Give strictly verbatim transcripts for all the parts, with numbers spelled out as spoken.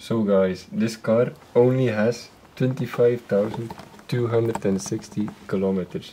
So guys, this car only has twenty-five thousand two hundred sixty kilometers.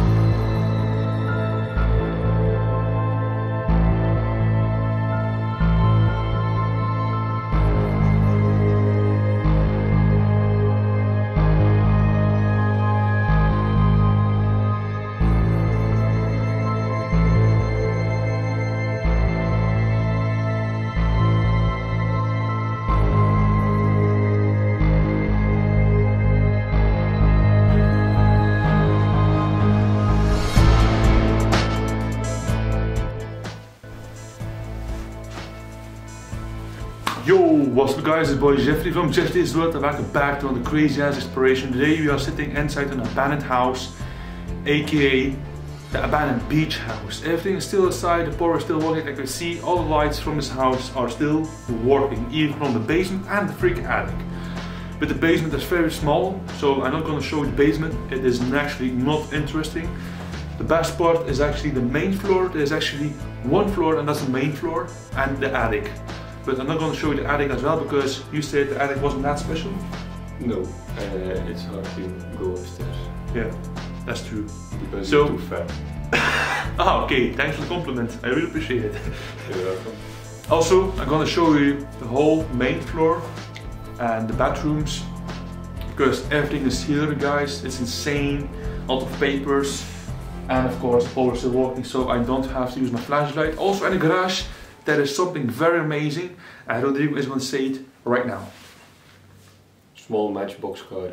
Yo, what's up guys, it's boy Jeffrey from Jeffrey's World and welcome back to another crazy ass exploration. Today we are sitting inside an abandoned house, aka the abandoned beach house. Everything is still aside, the power is still working. I can see all the lights from this house are still working, even from the basement and the freaking attic. But the basement is very small, so I'm not going to show you the basement. It is actually not interesting. The best part is actually the main floor. There's actually one floor and that's the main floor and the attic. But I'm not going to show you the attic as well because you said the attic wasn't that special. No, uh, it's hard to go upstairs. Yeah, that's true. Because so, you're too fat. Ah, okay, thanks for the compliment. I really appreciate it. You're welcome. Also, I'm going to show you the whole main floor and the bathrooms because everything is here, guys. It's insane. A lot of papers, and of course, the power is still working, so I don't have to use my flashlight. Also, in the garage, there is something very amazing, and Rodrigo is going to say it right now. Small matchbox car.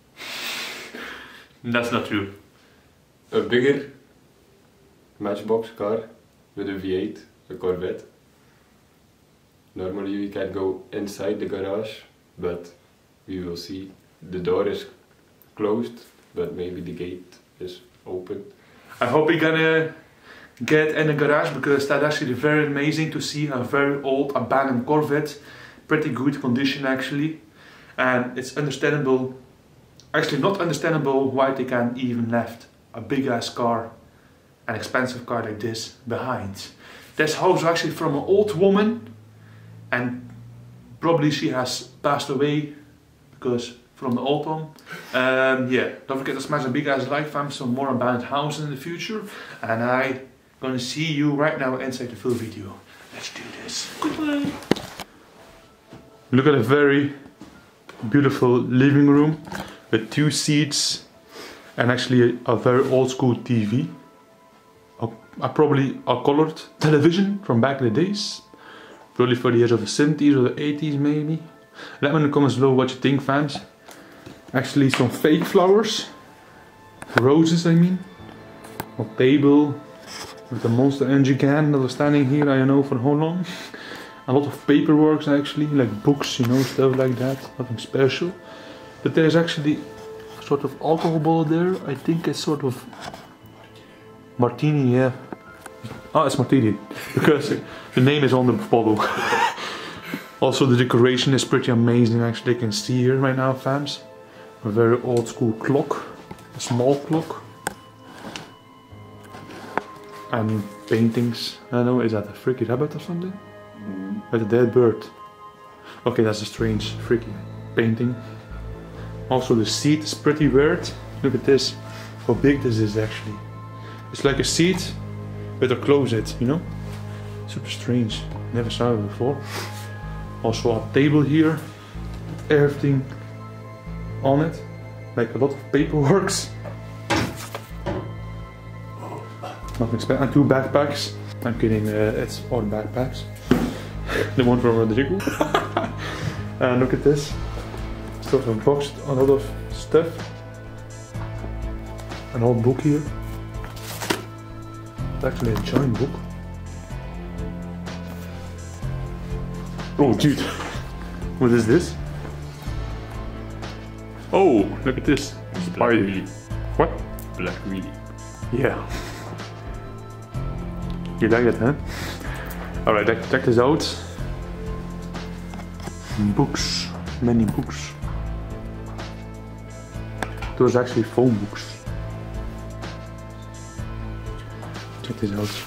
That's not true. A bigger matchbox car with a V eight, a Corvette. Normally we can go inside the garage, but we will see. The door is closed, but maybe the gate is open. I hope we're gonna get in the garage because that's actually very amazing to see a very old abandoned Corvette. Pretty good condition actually, and it's understandable, actually not understandable why they can even left a big ass car, an expensive car like this behind. This house is actually from an old woman and probably she has passed away because from the old one. Um, yeah, don't forget to smash a big ass like, fam, some more abandoned houses in the future, and I gonna see you right now inside the full video. Let's do this. Goodbye. Look at a very beautiful living room with two seats and actually a, a very old school T V. A, a probably a colored television from back in the days. Probably for the years of the seventies or the eighties maybe. Let me know in the comments below what you think, fans. Actually some fake flowers. Roses, I mean. A table with the Monster Energy can that was standing here, I don't know for how long. A lot of paperwork actually, like books, you know, stuff like that, nothing special. But there's actually a sort of alcohol bottle there, I think it's sort of martini, yeah. Oh, it's martini, because the name is on the bottle. Also the decoration is pretty amazing actually, you can see here right now, fams. A very old school clock, a small clock. And paintings. I don't know, is that a freaky rabbit or something? Mm. With a dead bird. Okay, that's a strange, freaky painting. Also the seat is pretty weird. Look at this, how big this is actually. It's like a seat with a closet, you know? Super strange, never saw it before. Also a table here, with everything on it. Like a lot of paperwork. Nothing special. And two backpacks. I'm kidding, uh, it's all backpacks. The one from Rodrigo. And look at this. Still have boxed a lot of stuff. An old book here. It's actually a giant book. Oh dude, what is this? Oh, look at this. Spider. What? Black Really. Yeah. You like that, huh? Alright, check this out. Books. Many books. Those are actually phone books. Check this out.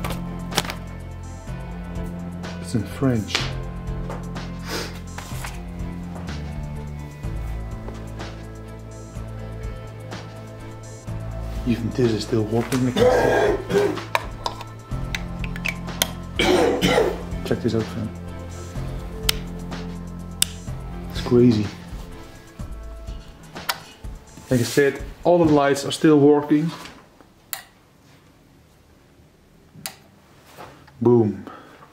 It's in French. Even this is still working. I can see. Check this out, fam. It's crazy. Like I said, all the lights are still working. Boom.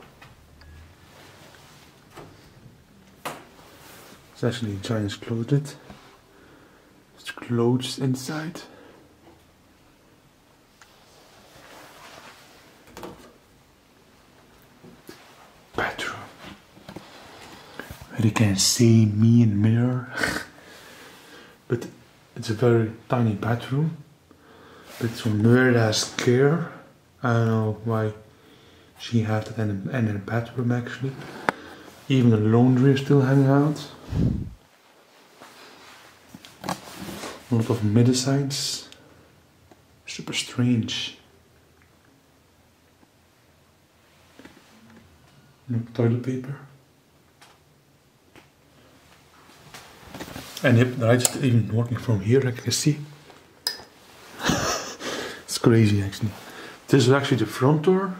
It's actually Chinese closed. It's closed inside. Bathroom. Where you can see me in the mirror. But it's a very tiny bathroom. But it's from Murda's care. I don't know why she had that in the, in the bathroom actually. Even the laundry is still hanging out. A lot of medicines. Super strange. No toilet paper. And yep, the light's even working from here, like you can see. It's crazy actually. This is actually the front door.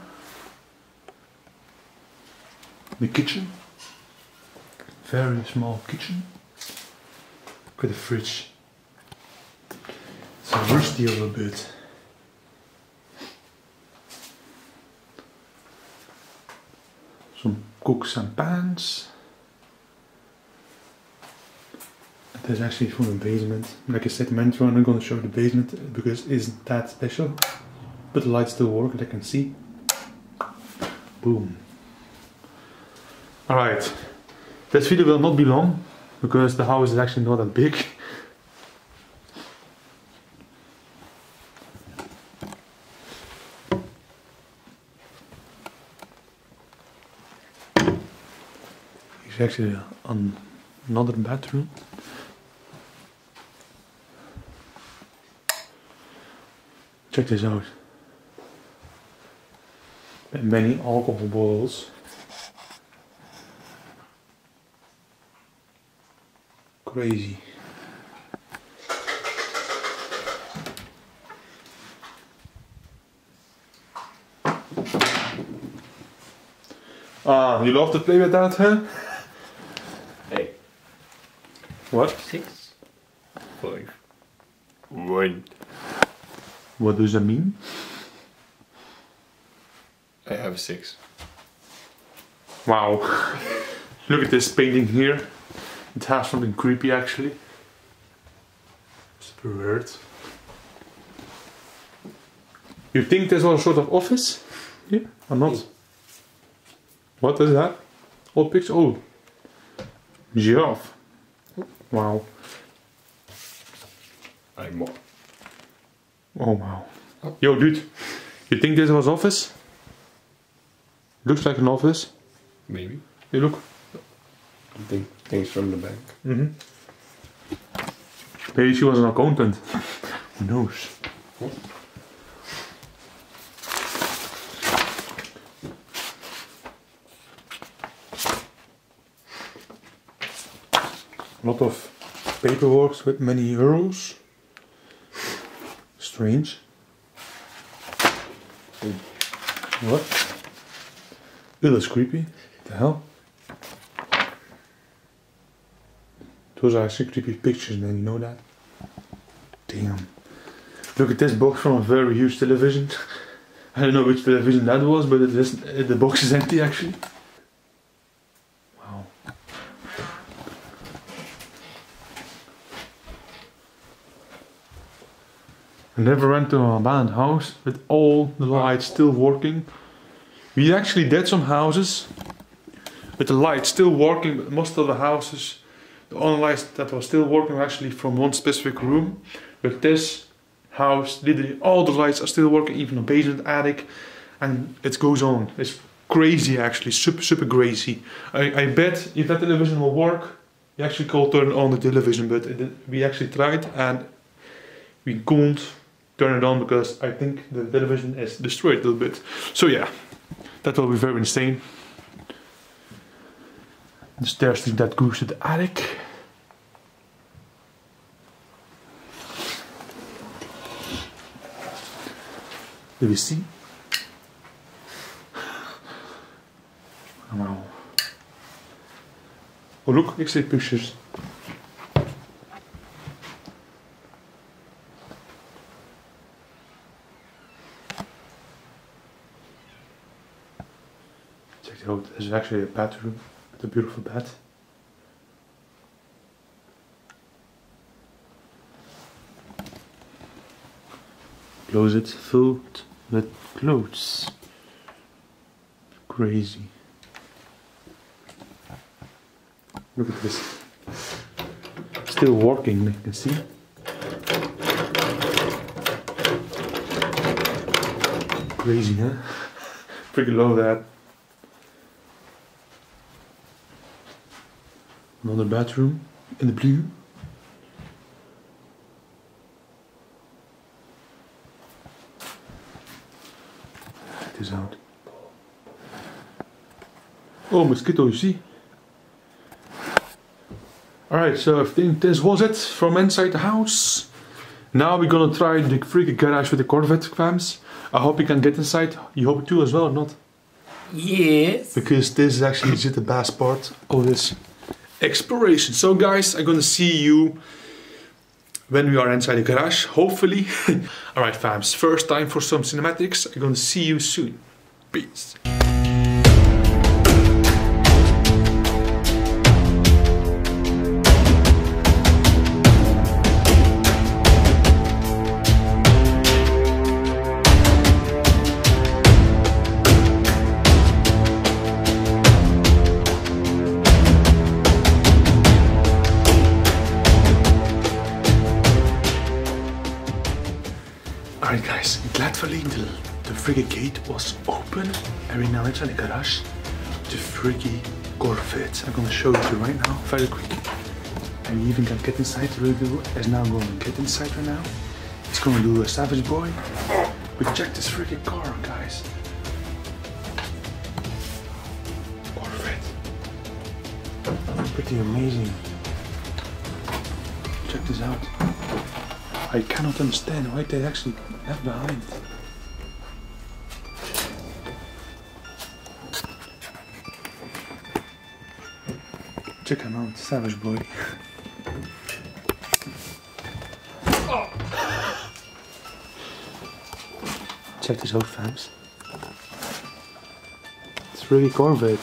The kitchen. Very small kitchen. With a fridge. It's rusty a little bit. Some cooks and pans. This is actually from the basement. Like I said, I'm not going to show the basement because it isn't that special. But the lights still work, as I can see. Boom. Alright. This video will not be long because the house is actually not that big. Here's actually an, another bathroom. Check this out. Many alcohol bottles. Crazy. Ah, you love to play with that, huh? Hey. What? Six. Five. One. What does that mean? I have six. Wow. Look at this painting here. It has something creepy actually. Super weird. You think there's a sort of office here or not? What is that? Old picture? Oh. Giraffe. Wow. I'm more. Oh wow. Yo dude, you think this was office? Looks like an office. Maybe. You look. I think things from the bank. Mm-hmm. Maybe she was an accountant. Who knows? What? A lot of paperwork with many euros. Strange. What? Ew, that's creepy. What the hell? Those are actually creepy pictures, man, you know that? Damn. Look at this box from a very huge television. I don't know which television that was, but it is, the box is empty actually. Wow. I never went to an abandoned house with all the lights still working. We actually did some houses with the lights still working, but most of the houses, the only lights that were still working were actually from one specific room. With this house, literally all the lights are still working, even the basement, attic, and it goes on. It's crazy actually, super super crazy. I, I bet if that television will work, you actually could turn on the television, but it, we actually tried and we couldn't turn it on because I think the television is destroyed a little bit. So yeah, that will be very insane. The stairs that goes to the attic. Do we see? Wow. Oh look, ik zie pictures. Check it out, this is actually a bathroom with a beautiful bed. Closet filled with clothes. Crazy. Look at this. Still working, you can see. Crazy, huh? Freaking love that. Another bathroom in the blue. Check this out. Oh, mosquito, you see? Alright, so I think this was it from inside the house. Now we're gonna try the freaking garage with the Corvette, fams. I hope you can get inside. You hope too as well, or not? Yes. Because this is actually the best part of this exploration. So guys, I'm gonna see you when we are inside the garage, hopefully. Alright fams, first time for some cinematics. I'm gonna see you soon. Peace. Alright guys, gladly the, the freaking gate was open and we're now inside the garage. The freaking Corvette. I'm gonna show it to you right now, very quick. And you even can get inside. Rugo is now going to get inside right now. He's gonna do a Savage Boy. But check this freaking car, guys. Corvette. Pretty amazing. Check this out. I cannot understand why they actually left behind. Check him out, Savage Boy. Oh. Check this out, fams. It's really Corvette.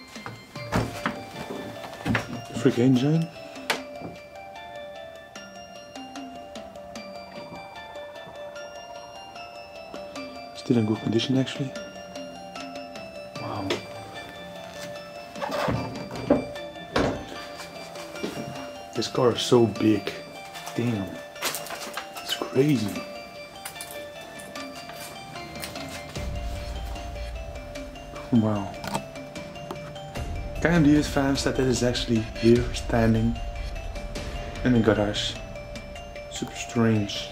Freak engine. Still in good condition actually. Wow. This car is so big. Damn. It's crazy. Wow. Can you believe, fans, that it is actually here standing in the garage? Super strange.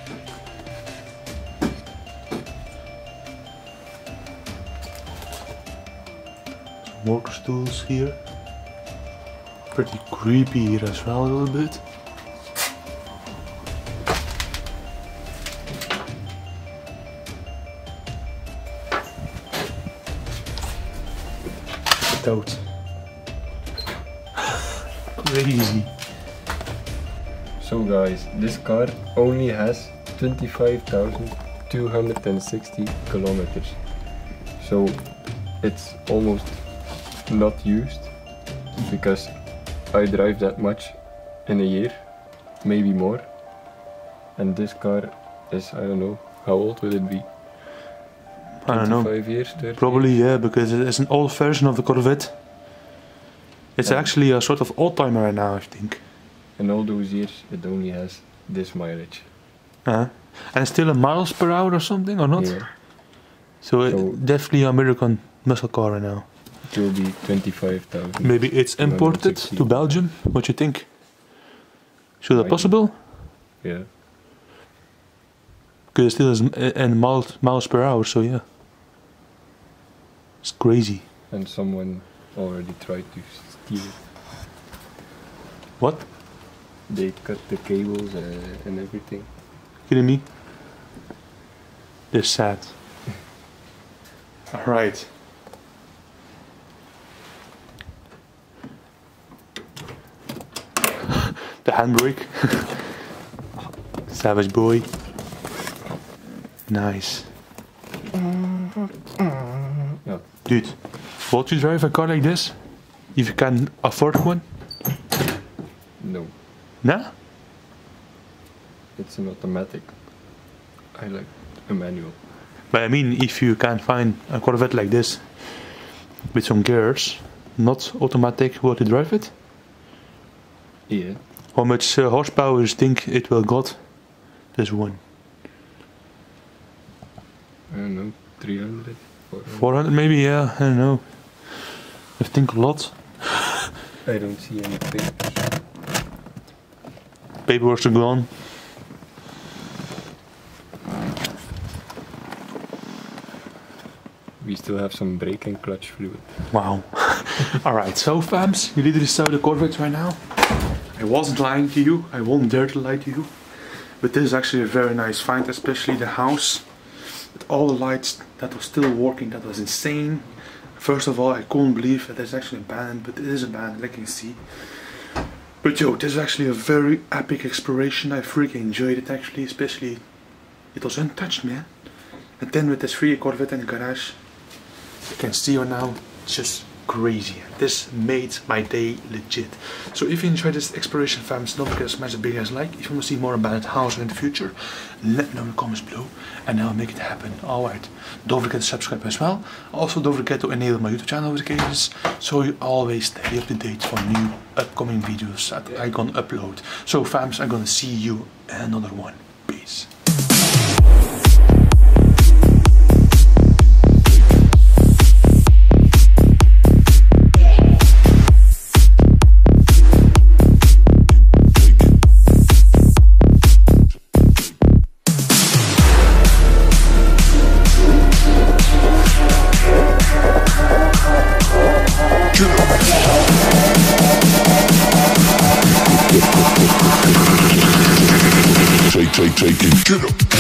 Worker stools here. Pretty creepy here as well a little bit. Check it out. Crazy. So guys, this car only has twenty-five thousand two hundred sixty kilometers. So it's almost not used, because I drive that much in a year, maybe more. And this car is, I don't know, how old would it be? I don't know. twenty-five years, thirty Probably, years? yeah, because it is an old version of the Corvette. It's Yeah. actually a sort of old timer right now, I think. In all those years, it only has this mileage. Uh, and it's still a miles per hour or something, or not? Yeah. So, it, So- definitely American muscle car right now. It will be twenty-five thousand. Maybe it's imported two hundred sixty. to Belgium. What you think? Should that Might be. possible? Yeah. Because it still is in miles, miles per hour, so yeah. It's crazy. And someone already tried to steal it. What? They cut the cables uh, and everything. Kidding me? this set. Alright. The handbrake. Savage boy. Nice. Yeah. Dude, would you drive a car like this? If you can afford one? No, Nah? it's an automatic. I like a manual. But I mean, if you can find a Corvette like this with some gears, not automatic, would you drive it? Yeah. How much uh, horsepower do you think it will got? This one. I don't know, three hundred, four hundred. four hundred maybe, yeah, I don't know. I think a lot. I don't see any papers. Paperwork are gone. We still have some brake and clutch fluid. Wow. Alright, so fams, you literally saw the Corvette right now. I wasn't lying to you, I won't dare to lie to you. But this is actually a very nice find, especially the house. With all the lights that was still working, that was insane. First of all, I couldn't believe that it's actually abandoned, but it is abandoned, like you can see. But yo, this is actually a very epic exploration. I freaking enjoyed it actually, especially it was untouched, man. And then with this free Corvette in the garage, you can see right now, it's just crazy. This made my day legit. So if you enjoyed this exploration, fams, don't forget to smash the big ass like. If you want to see more about houses in the future, let me know in the comments below and I'll make it happen. Alright, don't forget to subscribe as well. Also don't forget to enable my YouTube channel notifications so you always stay up to date for new upcoming videos that I gonna upload. So fams, I'm gonna see you in another one. Peace. Take, take, take it, get up.